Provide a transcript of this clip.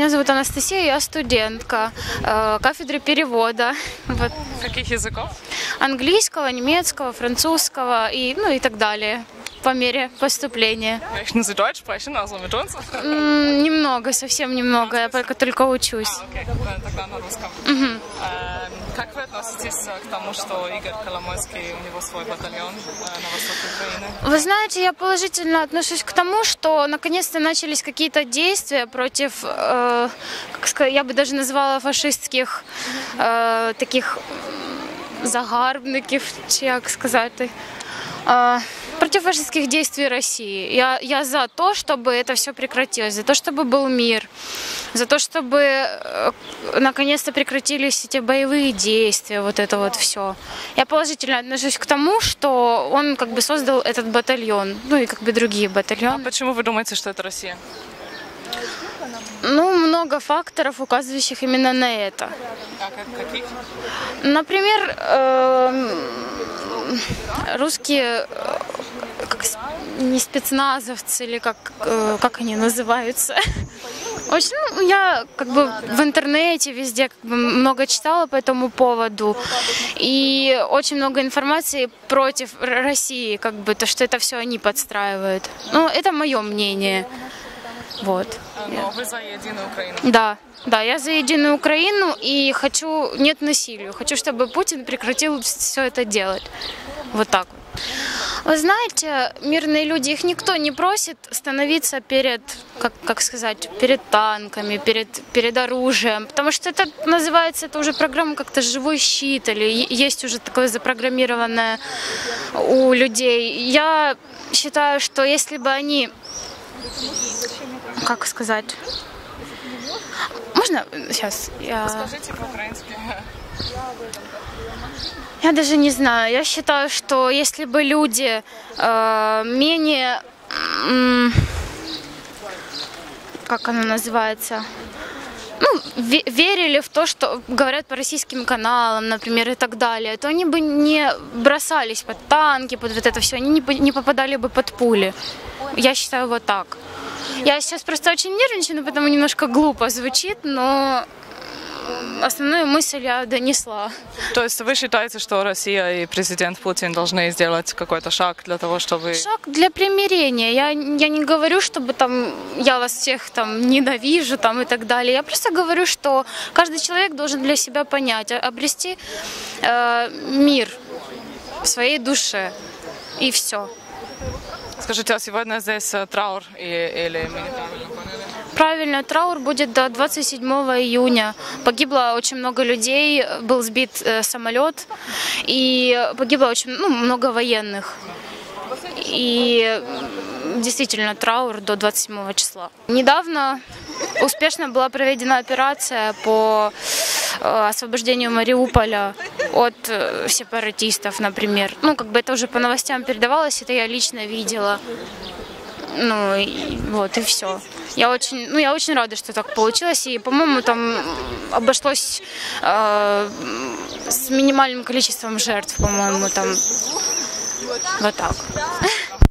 Меня зовут Анастасия, я студентка кафедры перевода. Вот. Каких языков? Английского, немецкого, французского и так далее. По мере поступления. Möchten Sie Deutsch sprechen, also mit uns? Немного, совсем немного, я только учусь. Окей, тогда на русском. Как вы относитесь к тому, что Игорь Коломойский, у него свой батальон на востоке Украины? Вы знаете, я положительно отношусь к тому, что наконец-то начались какие-то действия против, я бы даже назвала фашистских таких загарбників, чи як сказати. Против фашистских действий России. Я за то, чтобы это все прекратилось, за то, чтобы был мир, за то, чтобы наконец-то прекратились эти боевые действия, вот это вот все. Я положительно отношусь к тому, что он как бы создал этот батальон, и как бы другие батальоны. А почему вы думаете, что это Россия? Много факторов, указывающих именно на это. А каких? Например, русские не спецназовцы, или как они называются. В общем, я в интернете везде много читала по этому поводу. И очень много информации против России, то, что это все они подстраивают. Это мое мнение. Вот. Но вы за единую Украину? Да, я за единую Украину и нет насилию. Хочу, чтобы Путин прекратил все это делать. Вот так вот. Вы знаете, мирные люди, их никто не просит становиться перед танками, перед оружием, потому что это называется, это уже программа как-то живой щит, или есть уже такое запрограммированное у людей. Я считаю, что если бы они, можно сейчас? Скажите по-украински. Я даже не знаю. Я считаю, что если бы люди менее, как оно называется, верили в то, что говорят по российским каналам, например, и так далее, то они бы не бросались под танки, под вот это все, они не попадали бы под пули. Я считаю вот так. Я сейчас просто очень нервничаю, потому немножко глупо звучит, но основную мысль я донесла. То есть вы считаете, что Россия и президент Путин должны сделать какой-то шаг для того, чтобы... Шаг для примирения. Я не говорю, чтобы я вас всех ненавижу и так далее. Я просто говорю, что каждый человек должен для себя понять, обрести мир в своей душе. И все. Скажите, а сегодня здесь траур или мы неправильно поняли? Правильно, траур будет до 27 июня. Погибло очень много людей, был сбит самолет, и погибло очень много военных. И действительно траур до 27 числа. Недавно успешно была проведена операция по освобождению Мариуполя от сепаратистов, например. Это уже по новостям передавалось, это я лично видела. И все. Я очень рада, что так получилось. И, по-моему, обошлось с минимальным количеством жертв, по-моему, вот так.